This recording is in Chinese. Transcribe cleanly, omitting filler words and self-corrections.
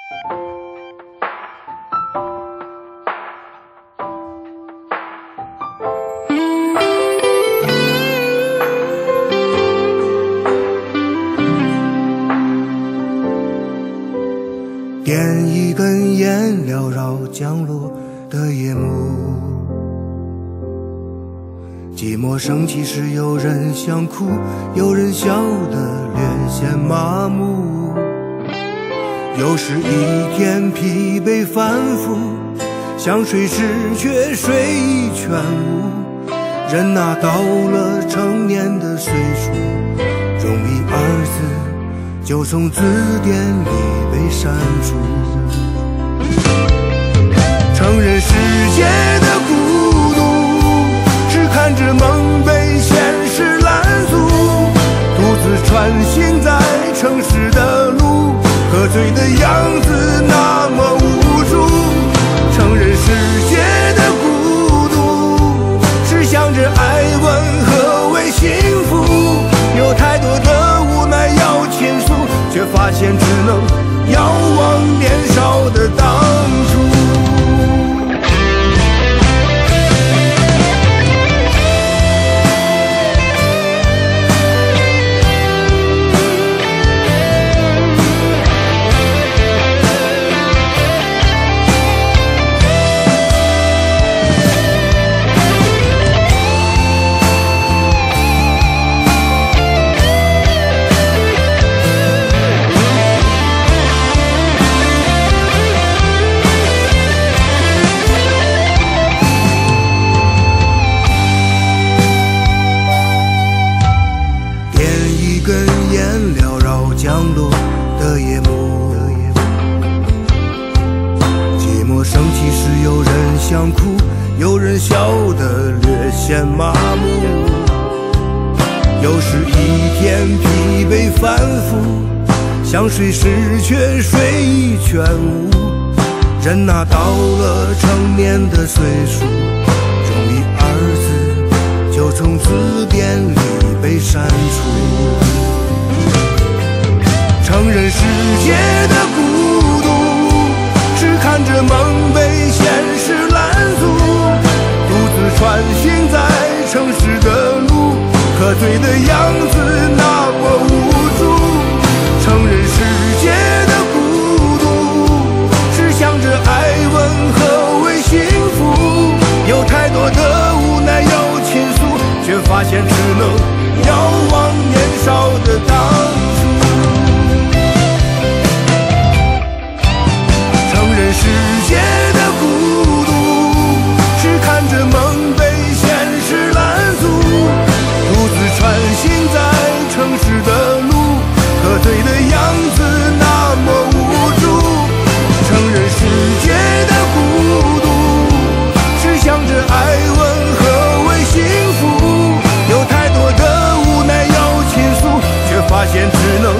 点一根烟，缭绕降落的夜幕。寂寞升起时，有人想哭，有人笑得略显麻木。又是一天疲惫反复，想睡时却睡意全无。人到了成年的岁数，容易二字就从字典里被删除。承认世界的孤独，只看着梦被现实拦阻，独自穿行在城市的路，喝醉的样子那么无助。承认世界的孤独，只想着爱问何为幸福，有太多的无奈要倾诉，却发现只能遥望年少的当初。降落的夜幕，寂寞升起时，有人想哭，有人笑得略显麻木。又是一天疲惫反复，想睡时却睡意全无。人到了成年的岁数，容易二字就从字典里被删除。承认世界的孤独，只看着梦被现实拦阻，独自穿行在城市的路，喝醉的样子那么无助。承认世界的孤独，只想着爱问何为幸福，有太多的无奈要倾诉，却发现只能遥望年少的当初。世界的孤独，只看着梦被现实拦阻，独自穿行在城市的路，喝醉的样子那么无助。承认世界的孤独，只想着爱问何为幸福，有太多的无奈要倾诉，却发现只能